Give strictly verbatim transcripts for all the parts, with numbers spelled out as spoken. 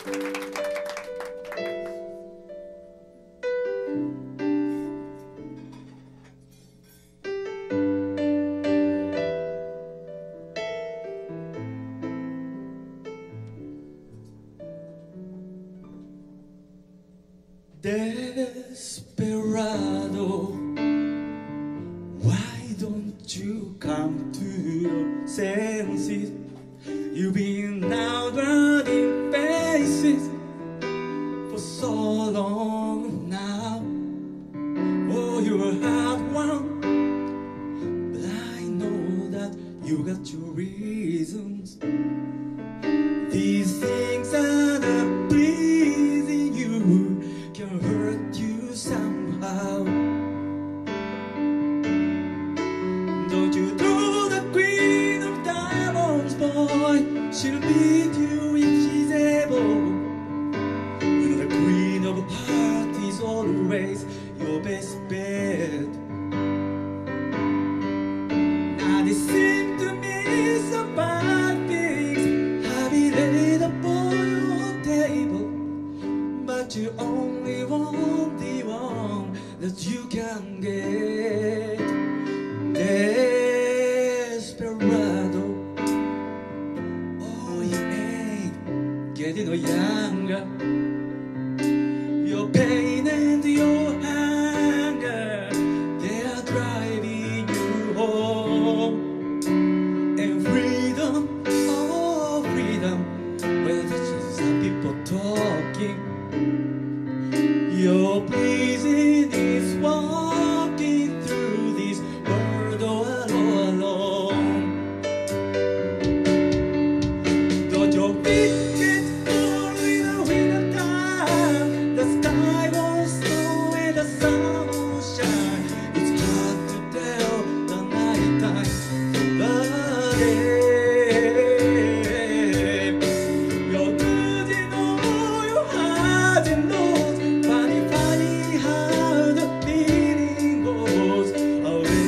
Desperado, why don't you come to your senses? You've been out running faces for so long now. Oh, you're a hard one, but I know that you got your reasons. These things that are pleasing you can hurt you somehow. Don't you know the queen of diamonds, boy? She'll meet you if she's able. You know the queen of hearts is always your best bet. Now they seem to me some bad things have been laid upon your table, but you only want the one that you can get. Desperado, oh, you ain't getting no younger. Your pain and your anger, they are driving you home. And freedom, oh freedom, well that's just some people talking. Your pleasing is walking through this world all alone. Don't your feet get cold in the winter time? The sky won't snow and the sun won't shine. It's hard to tell the night time from the day. You're losing all your highs and lows, funny, funny how the feeling goes away.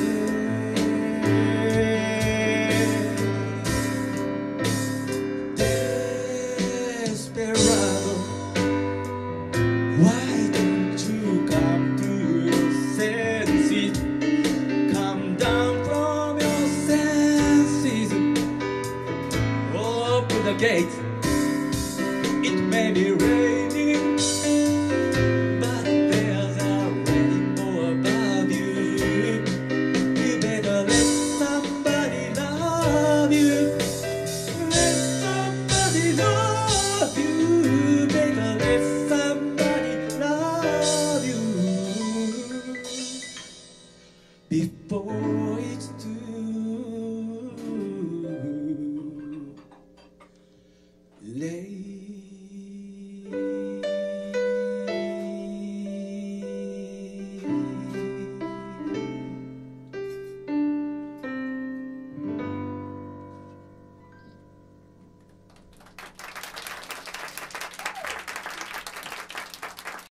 Desperado, why don't you come to your senses? Come down from your senses. Open the gate. It may be raining, but there's a rainbow above you. You better let somebody love you. Let somebody love you. Better let somebody love you before it's too